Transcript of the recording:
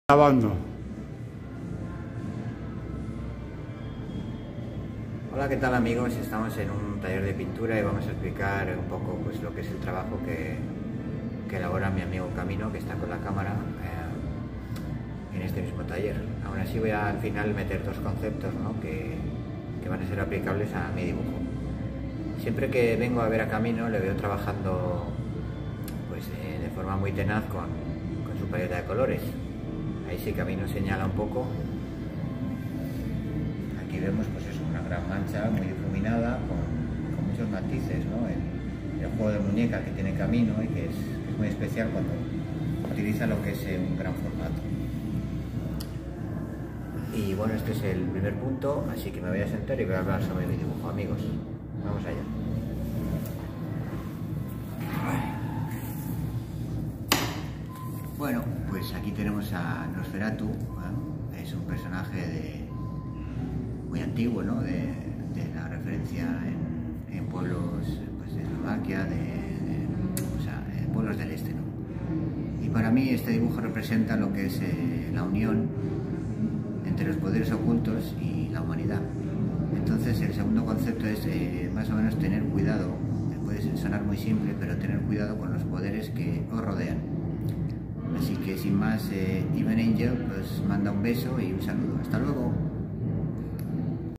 Grabando. Hola, ¿qué tal amigos? Estamos en un taller de pintura y vamos a explicar un poco pues, lo que es el trabajo que elabora mi amigo Camino, que está con la cámara en este mismo taller. Aún así voy a al final meter dos conceptos, ¿no? que van a ser aplicables a mi dibujo. Siempre que vengo a ver a Camino le veo trabajando pues, de forma muy tenaz con su paleta de colores. Ahí sí Camino señala un poco. Aquí vemos pues eso, una gran mancha muy difuminada con muchos matices, ¿no? El juego de muñeca que tiene Camino y que es muy especial cuando utiliza lo que es un gran formato. Y bueno, este es el primer punto, así que me voy a sentar y voy a hablar sobre mi dibujo, amigos. Vamos allá. Bueno, pues aquí tenemos a Nosferatu, ¿eh? Es un personaje muy antiguo, ¿no? de la referencia en pueblos pues, de Eslovaquia, en pueblos del este, ¿no? Y para mí este dibujo representa lo que es la unión entre los poderes ocultos y la humanidad. Entonces el segundo concepto es más o menos tener cuidado, puede sonar muy simple, pero tener cuidado con los poderes que os rodean. Así que sin más, Even Angel pues manda un beso y un saludo. Hasta luego.